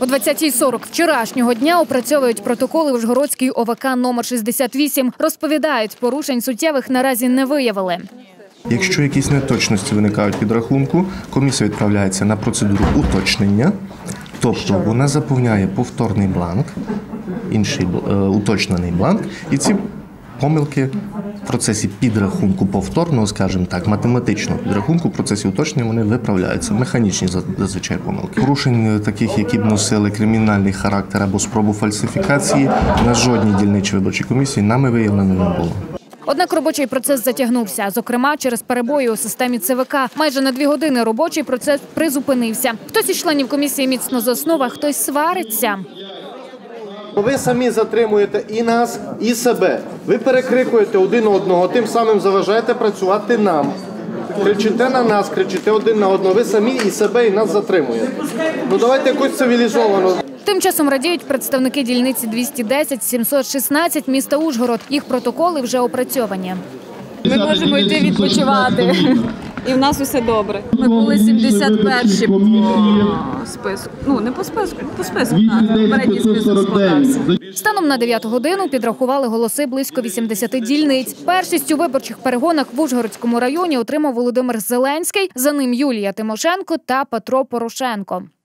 О 20:40 вчорашнього дня опрацьовують протоколи Ужгородській ОВК номер 68. Розповідають, порушень суттєвих наразі не виявили. Якщо якісь неточності виникають під рахунку, комісія відправляється на процедуру уточнення, тобто вона заповняє повторний бланк, інший уточнений бланк, і ці помилки в процесі підрахунку повторного, скажімо так, математичного підрахунку, в процесі уточнення вони виправляються. Механічні зазвичай помилки. Порушень таких, які б носили кримінальний характер або спробу фальсифікації, на жодній дільничій виборчій комісії нами виявлено не було. Однак робочий процес затягнувся, зокрема через перебої у системі ЦВК. Майже на 2 години робочий процес призупинився. Хтось із членів комісії міцно заснув, а хтось свариться. Ви самі затримуєте і нас, і себе. Ви перекрикуєте один одного, тим самим заважаєте працювати нам. Кричите на нас, кричите один на одного. Ви самі і себе, і нас затримуєте. Ну давайте якось цивілізовано. Тим часом радіють представники дільниці 210-716 міста Ужгород. Їх протоколи вже опрацьовані. Ми можемо йти відпочивати. І в нас усе добре. Ми були 71-ші по списку. Ну, не по списку, по списку. Попередній список складався. Станом на 9 годину підрахували голоси близько 80 дільниць. Першість у виборчих перегонах в Ужгородському районі отримав Володимир Зеленський, за ним Юлія Тимошенко та Петро Порошенко.